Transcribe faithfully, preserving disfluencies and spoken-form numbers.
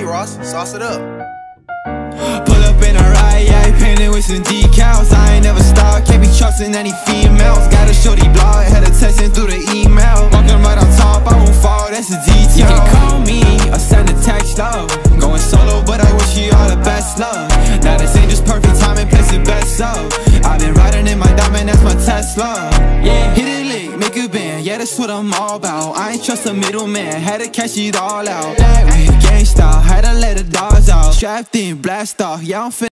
Ross, sauce it up. Pull up in a ride, yeah, painted with some decals. I ain't never stopped, can't be trusting any females. Got a shorty blog, had her texting through the email. Walking right on top, I won't fall, that's a detail. You can call me or send a text, love. Going solo, but I wish you all the best, love. Now this ain't just perfect timing, place it best up. I've been riding in my diamond, that's my Tesla. Yeah, hit it lick, make a band, yeah, that's what I'm all about. I ain't trust a middleman, had to cash it all out. That way, gangsta, had to let the dogs out. Strapped in, blast off, yeah, I'm finna